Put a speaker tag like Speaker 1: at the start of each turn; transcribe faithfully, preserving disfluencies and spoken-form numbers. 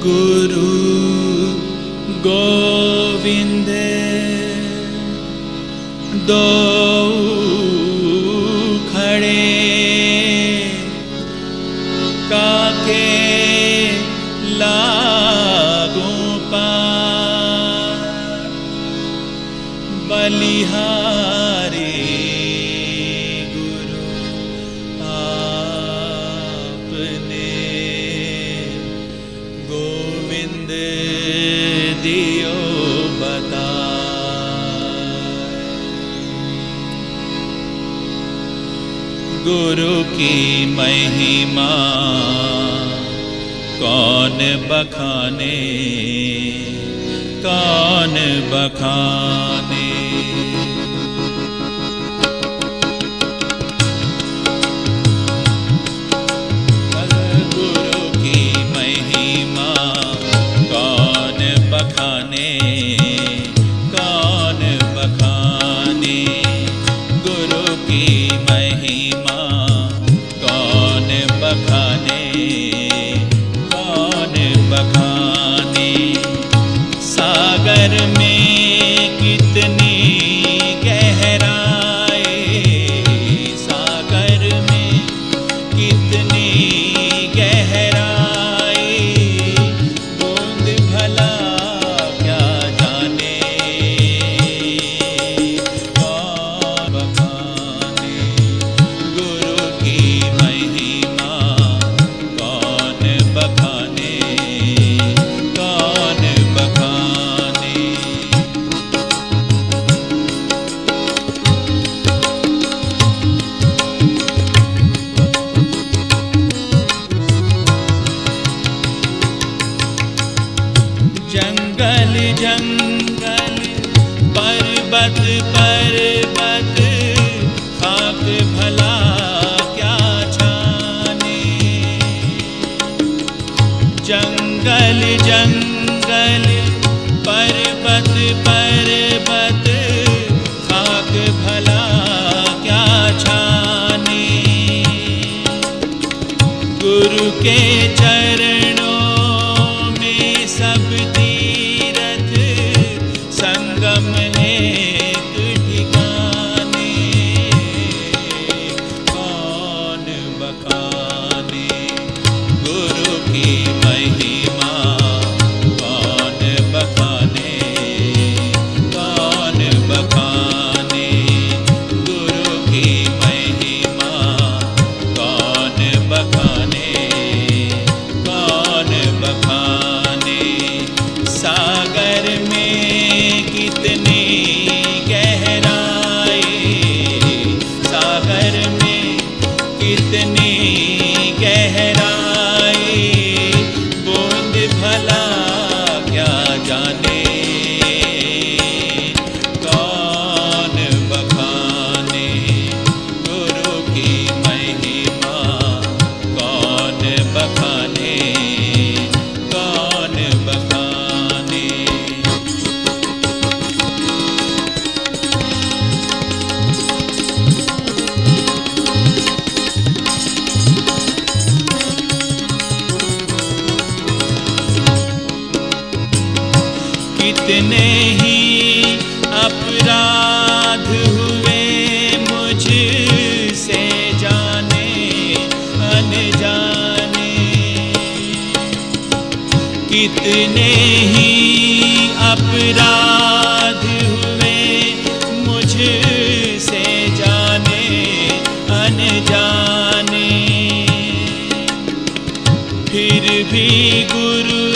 Speaker 1: गुरु गोविंद दो खड़े काके लागू पार बलिहारी गुरु आपने गोविंद दियो बता। गुरु की महिमा कौन बखाने कौन बखाने। गुरु की महिमा कौन बखाने कौन बखाने। गुरु की महिमा कौन बखाने कौन बखाने। सागर में कितनी गहराई सागर में कितनी गहराई बूंद भला क्या जाने कौन बखाने। गुरु की महिमा कौन बखाने कौन बखाने। जंगल जंगल पर्वत पर्वत खाक भला क्या छाने। जंगल जंगल पर्वत पर्वत खाक भला क्या छाने। गुरु के चरणों में सब तीरथ संगम एक ठिकाने कौन बखाने। गुरु की महिमा कौन बखाने कौन बखाने। गुरु की महिमा कौन बखाने कौन बखाने। सागर में कितनी गहराई सागर में कितनी गहराई बूंद भला क्या जाने कौन बखाने। गुरु की महिमा कौन बखाने कौन बखाने। कितने ही अपराध हुए मुझसे जाने अनजाने। कितने ही अपराध हुए मुझसे जाने अनजाने। फिर भी गुरु